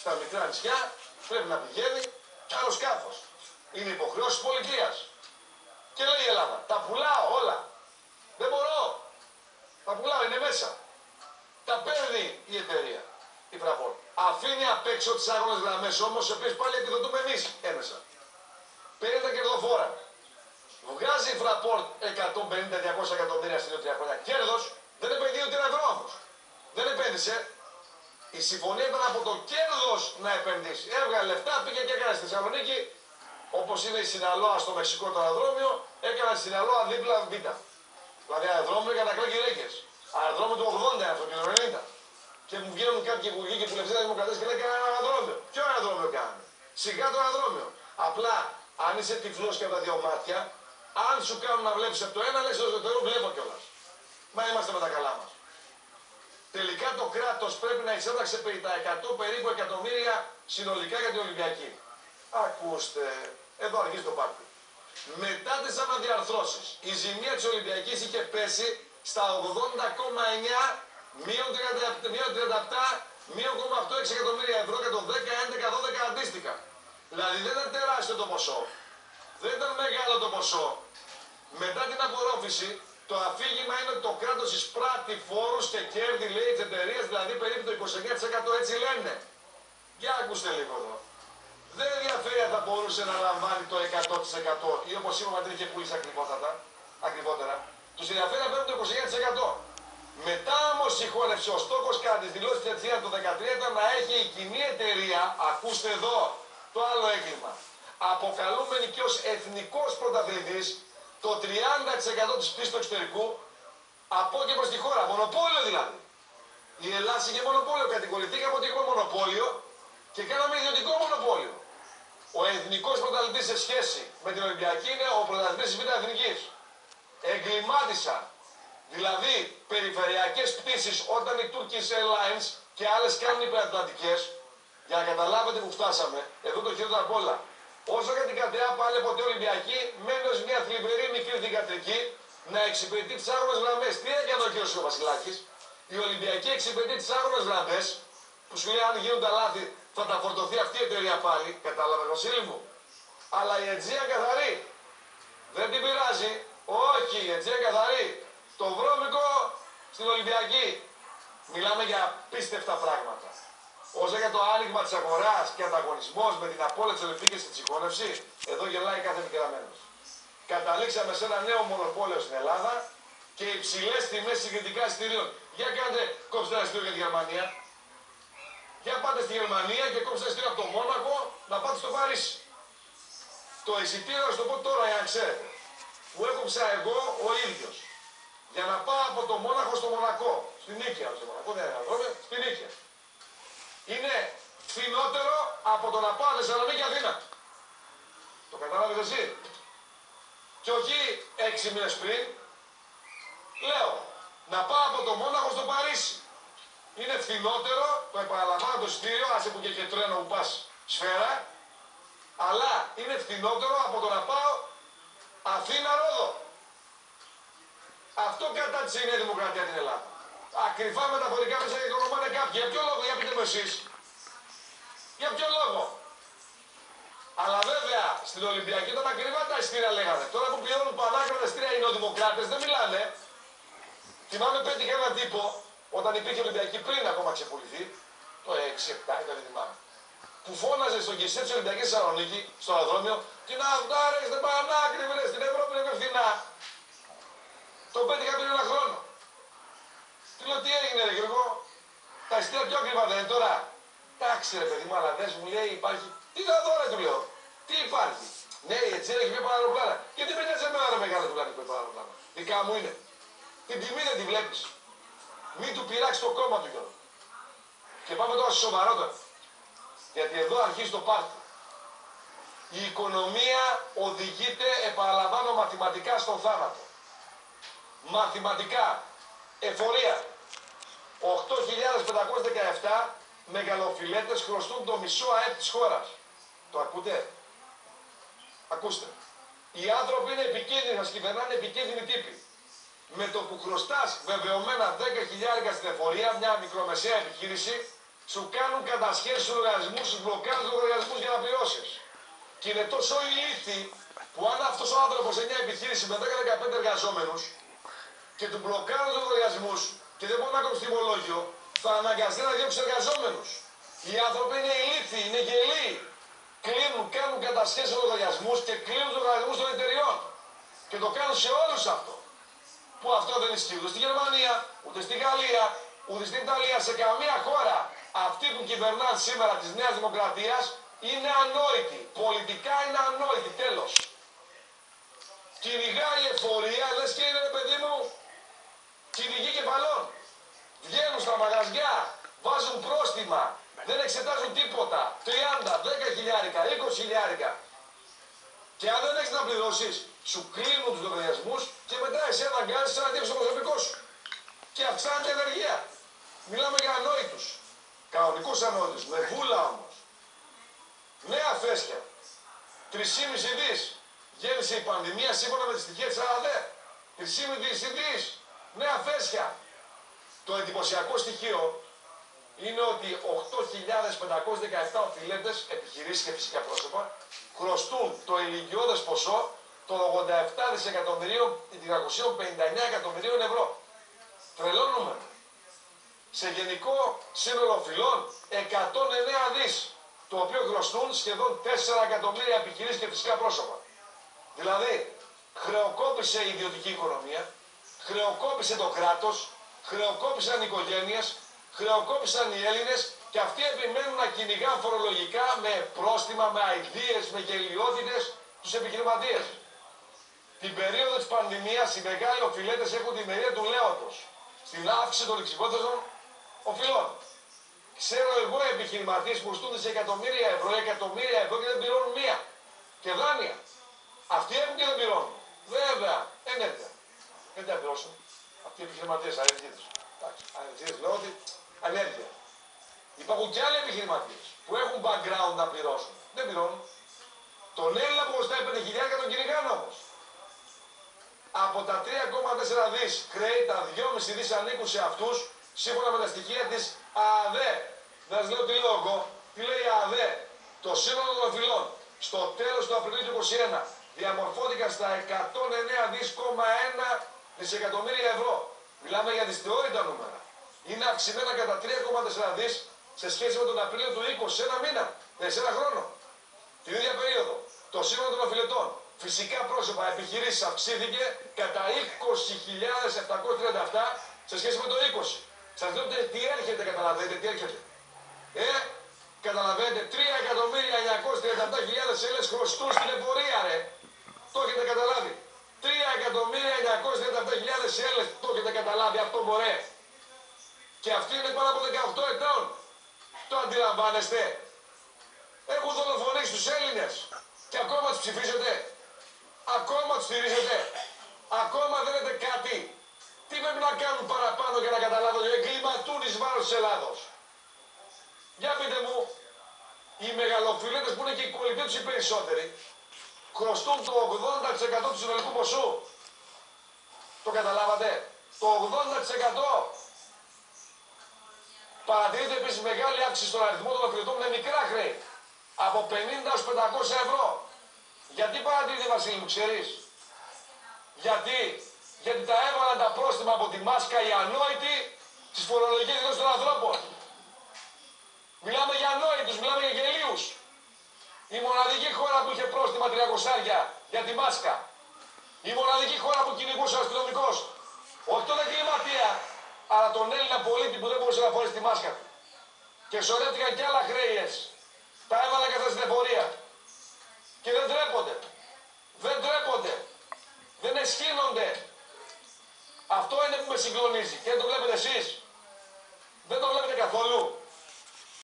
στα μικρά νησιά πρέπει να πηγαίνει κι άλλο σκάφος. Είναι υποχρεώσεις πολιτείας. Και λέει η Ελλάδα, τα πουλάω όλα. Δεν μπορώ. Τα πουλάω, είναι μέσα. Τα παίρνει η εταιρεία, η Fraport. Αφήνει απ' έξω τις άγονες γραμμές όμως, οι οποίες πάλι επιδοτούμε εμείς έμεσα. Παίρνει τα κερδοφόρα. Βγάζει η Fraport 150-200 εκατομμύρια στην 2-3 χρόνια. Κέρδος, δεν επενδύει ούτε ένα ευρώ όμως. Δεν επένδυσε. Η συμφωνία ήταν από το κέρδος να επενδύσει. Έβγαλε λεφτά, πήγε και έκανε στη Θεσσαλονίκη, όπως είναι η Σιναλόα στο Μεξικό το αεροδρόμιο, έκανε Σιναλόα δίπλα Β. Δηλαδή αεροδρόμιο για τα κλάκη. Αεροδρόμιο του 80 αυτό και το 90. Και μου βγαίνουν κάποιοι υπουργοί και βουλευτές δημοκρατές και λένε κανένα αεροδρόμιο. Ποιο αεροδρόμιο κάνανε? Σιγά το αεροδρόμιο. Απλά αν είσαι τυφλός και από τα δύο μάτια, αν σου κάνουν να βλέπεις από το ένα, λες το δεύτερο βλέπω κιόλας. Μα είμαστε με τα καλά μας. Τελικά το κράτος πρέπει να εξέταξε τα 100 περίπου εκατομμύρια συνολικά για την Ολυμπιακή. Ακούστε, εδώ αρχίζει το πάρτι. Μετά τις αναδιαρθρώσεις, η ζημία της Ολυμπιακής είχε πέσει στα 80,9, μείον 37, μείον 0,86 εκατομμύρια ευρώ για το 10, 11, 12 αντίστοιχα. Δηλαδή δεν ήταν τεράστιο το ποσό, δεν ήταν μεγάλο το ποσό. Μετά την απορρόφηση, το αφήγημα είναι ότι το κράτος εισπράττει φόρους και κέρδη, λέει, της εταιρείας, δηλαδή περίπου το 29%, έτσι λένε. Για ακούστε λίγο εδώ. Δεν ενδιαφέρει αν θα μπορούσε να λαμβάνει το 100% ή όπως είπαμε δεν είχε πουλήσει ακριβότερα. Τους ενδιαφέρει να παίρνουν το 29%. Μετά όμως συγχώνευσε ο στόχος κατά τις δηλώσεις της Ετσία το 2013 ήταν να έχει η κοινή εταιρεία, ακούστε εδώ το άλλο έγκλημα, αποκαλούμενη και ως εθνικός πρωταθλητής, το 30% της πτήσης του εξωτερικού από και προς τη χώρα. Μονοπόλιο δηλαδή. Η Ελλάδα είχε μονοπόλιο. Κατηγορηθήκαμε ότι έχουμε μονοπόλιο και κάναμε ιδιωτικό μονοπόλιο. Ο εθνικός πρωταθλητής σε σχέση με την Ολυμπιακή είναι ο πρωταθλητής της Β' Εθνικής. Εγκλημάτισαν. Δηλαδή περιφερειακές πτήσεις όταν οι Turkish Airlines και άλλες κάνουν υπερατλαντικές, για να καταλάβετε που φτάσαμε, εδώ το χειρότερο απ' όλα. Όσο για την ΚΑΤΕΑ πάλι ποτέ Ολυμπιακή, μένει ως μια θλιβερή μικρή θυγατρική να εξυπηρετεί τις άγονες γραμμές. Τι έκανε ο κ. Βασιλάκης? Η Ολυμπιακή εξυπηρετεί τις άγονες γραμμές, που σου λέει αν γίνουν τα λάθη θα τα φορτωθεί αυτή η εταιρεία πάλι. Κατάλαβε, Βασίλη μου? Αλλά η Αιτζία καθαρή. Δεν την πειράζει. Όχι, η Αιτζία καθαρή. Το βρώμικο στην Ολυμπιακή. Μιλάμε για απίστευτα πράγματα. Όσο για το άνοιγμα της αγοράς και ανταγωνισμός με την απόλυτη της Ολυμπικής και τη συγχώνευση, εδώ γελάει κάθε επικεραμένος. Καταλήξαμε σε ένα νέο μονοπόλιο στην Ελλάδα και υψηλές τιμές συγκριτικά εισιτηρίων. Για κάντε, κόψτε ένα εισιτήριο για τη Γερμανία. Για πάτε στη Γερμανία και κόψτε ένα εισιτήριο από το Μόνακο να πάτε στο Παρίσι. Το εισιτήριο, να σου το πω τώρα, εάν ξέρετε, που έκοψα εγώ ο ίδιος, για να πάω από το Μόναχο στο Μονακό, στην Νίκαια, στο Μονακό δεν είναι, στην Νίκαια. Είναι φθηνότερο από το να πάω Θεσσαλονίκη Αθήνα. Το κατάλαβες εσύ? Και όχι 6 μήνες πριν, λέω, να πάω από το Μόναχο στο Παρίσι. Είναι φθηνότερο, το επαναλαμβάνω το εισιτήριο, άσε που και τρένο που πας σφαίρα, αλλά είναι φθηνότερο από το να πάω Αθήνα-Ρόδο. Αυτό κατάτησε η Νέα Δημοκρατία την Ελλάδα. Ακριβά μεταφορικά μέσα και οικονομάνε κάποιοι. Για ποιο λόγο, για πείτε μου εσείς? Για ποιο λόγο? Αλλά βέβαια στην Ολυμπιακή ήταν ακριβά τα εισιτήρια λέγανε. Τώρα που πληρώνουν πανάκριβα εισιτήρια οι νεοδημοκράτες δεν μιλάνε. Θυμάμαι πέτυχε έναν τύπο όταν υπήρχε Ολυμπιακή πριν ακόμα ξεπουληθεί, το 6-7 ήταν δεν θυμάμαι, που φώναζε στον κησέ της Ολυμπιακής Θεσσαλονίκη, στο αεροδρόμιο, την αυτάρε, δεν πανάκριβε, στην Ευρώπη είναι φθηνά. Το πέτυχα πριν ένα χρόνο. Του λέω τι έγινε ρε Γιώργο, τα εισιτήρια πιο ακριβά δεν είναι τώρα? Εντάξει ρε παιδί μου, αλλά δες μου λέει υπάρχει. Τι θα δω ρε του λέω, τι υπάρχει? Ναι, η Ετσέρα έχει μια παραεροπλάνα. Γιατί με νοιάζει εμένα ρε μεγάλο του λάδι που έχει παραεροπλάνα? Δικά μου είναι. Την τιμή δεν τη βλέπεις. Μην του πειράξει το κόμμα του Γιώργο. Και πάμε τώρα στο σοβαρότερο. Γιατί εδώ αρχίζει το πάρτι. Η οικονομία οδηγείται, επαναλαμβάνω, μαθηματικά στον θάνατο. Μαθηματικά. Εφορία. 8.517 μεγαλοφιλέτες χρωστούν το μισό ΑΕΠ της χώρας. Το ακούτε? Ακούστε. Οι άνθρωποι είναι επικίνδυνοι, μας κυβερνάνε επικίνδυνοι τύποι. Με το που χρωστάς βεβαιωμένα 10.000 στην εφορία, μια μικρομεσαία επιχείρηση, Σου κάνουν κατασχέσεις στους λογαριασμούς, σου μπλοκάρουν τους λογαριασμούς για να πληρώσεις. Και είναι τόσο ηλίθιοι που αν αυτός ο άνθρωπος σε μια επιχείρηση με 10-15 εργαζόμενους και του μπλοκάρουν τους λογαριασμούς και δεν μπορεί να κόψει τιμολόγιο, θα αναγκαστεί να διώξει εργαζόμενους. Οι άνθρωποι είναι ηλίθιοι, είναι γελοί. Κλείνουν, κάνουν κατασχέσεις στους λογαριασμούς και κλείνουν τους λογαριασμούς των εταιριών. Και το κάνουν σε όλους αυτό. Που αυτό δεν ισχύει ούτε στη Γερμανία, ούτε στη Γαλλία, ούτε στην Ιταλία, σε καμία χώρα. Αυτοί που κυβερνάνε σήμερα της Νέας Δημοκρατίας είναι ανόητοι. Πολιτικά είναι ανόητοι, τέλος. Κυνηγάει εφορία, λες και είναι, παιδί μου, κυνηγοί κεφαλών. Βγαίνουν στα μαγαζιά, βάζουν πρόστιμα, δεν εξετάζουν τίποτα. 30, 10 χιλιάρικα, 20 χιλιάρικα. Και αν δεν έχεις να πληρώσεις, σου κλείνουν τους λογαριασμούς και μετά εσύ αναγκάζεσαι να δείξεις το προσωπικό σου. Και αυξάνεται η ενεργεία. Μιλάμε για ανόητους. Κανονικούς ανόητους, με βούλα όμως. Νέα φέσια. 3,5 δις. Γέννησε η πανδημία σύμφωνα με τη στοιχεία της ΑΔΕ. 3,5 δις. Νέα φέσια. Το εντυπωσιακό στοιχείο είναι ότι 8.517 οφειλέτες, επιχειρήσεις και φυσικά πρόσωπα, χρωστούν το ηλικιώδες ποσό των 87.359 εκατομμυρίων ευρώ. Τρελό νούμερο. Σε γενικό σύνολο οφειλών 109 δις, το οποίο χρωστούν σχεδόν 4 εκατομμύρια επιχειρήσεις και φυσικά πρόσωπα. Δηλαδή, χρεοκόπησε η ιδιωτική οικονομία, χρεοκόπησε το κράτος, χρεοκόπησαν οι οικογένειες, χρεοκόπησαν οι Έλληνες και αυτοί επιμένουν να κυνηγάν φορολογικά με πρόστιμα, με αηδίες, με γελιότητες τους επιχειρηματίες. Την περίοδο της πανδημίας οι μεγάλοι οφειλέτες έχουν τη μερία του λέοντος στην αύξηση των ληξιπότερων οφειλών. Ξέρω εγώ επιχειρηματίες που στούνται σε εκατομμύρια ευρώ και δεν πληρώνουν μία. Και δάνεια. Αυτοί έχουν και δεν πληρώνουν. Βέβαια, ενέργεια. Δεν τα πληρώσουν. Αυτοί οι επιχειρηματίες, αρετζίδες. Αρετζίδες λέω ότι ανέργεια. Υπάρχουν και άλλοι επιχειρηματίες που έχουν background να πληρώσουν. Δεν πληρώνουν. Τον Έλληνα που χρωστάει 5.000 τον κυνηγάνε όμως. Από τα 3,4 δις χρέη, τα 2,5 δις ανήκουν σε αυτούς, σύμφωνα με τα στοιχεία της ΑΔΕ. Δεν σας λέω τι λέω εγώ, τι λέει η ΑΔΕ. Το σύνολο των οφειλών στο τέλος του Απριλίου του 2021 διαμορφώθηκαν στα 109 δις,1 δισεκατομμύρια ευρώ. Μιλάμε για δυσθεώρητα νούμερα. Είναι αυξημένα κατά 3,4 δις σε σχέση με τον Απρίλιο του 20, σε ένα μήνα, σε ένα χρόνο. Την ίδια περίοδο, το σύνολο των οφειλετών, φυσικά πρόσωπα, επιχειρήσεις αυξήθηκε κατά 20.737 σε σχέση με το 20. Σας λέω τι έρχεται, καταλαβαίνετε, τι έρχεται. Καταλαβαίνετε, 3.937.000 Έλληνες χρωστούν στην εφορία, ρε. Το έχετε καταλάβει. 3.937.000 Έλληνες, το έχετε καταλάβει αυτό, μωρέ. Και αυτοί είναι πάνω από 18 ετών. Το αντιλαμβάνεστε. Έχουν δολοφονήσει τους Έλληνες. Και ακόμα τους ψηφίζετε. Ακόμα τους στηρίζετε. Ακόμα δεν είναι κάτι. Τι πρέπει να κάνουν παραπάνω για να καταλάβουν ότι εγκληματούν εις βάρος της Ελλάδος. Για πείτε μου, οι μεγαλοφιλέτες που είναι και οι κολλητοί τους οι περισσότεροι, χρωστούν το 80% του συνολικού ποσού. Το καταλάβατε. Το 80%. Παρατηρείται επίσης μεγάλη αύξηση στον αριθμό των οφειλετών με μικρά χρέη. Από 50 έως 500 ευρώ. Γιατί παρατηρείται, Βασίλη μου, ξέρεις. Γιατί τα έβαλαν τα πρόστιμα από τη μάσκα οι ανόητοι στις φορολογικές δηλώσεις των ανθρώπων. Μιλάμε για ανόητους, μιλάμε για γελίους. Η μοναδική χώρα που είχε πρόστιμα 300 για τη μάσκα. Η μοναδική χώρα που κυνηγούσε ο αστυνομικός. Όχι τον εγκληματία, αλλά τον Έλληνα πολίτη που δεν μπορούσε να φορέσει τη μάσκα του. Και σωρεύτηκαν κι άλλα χρέη έτσι. Τα έβαλαν και αυτά στην εφορία. Και δεν τρέπονται. Δεν τρέπονται. Δεν αισχύνονται. Αυτό είναι που με συγκλονίζει. Και δεν το βλέπετε εσείς. Δεν το βλέπετε καθόλου.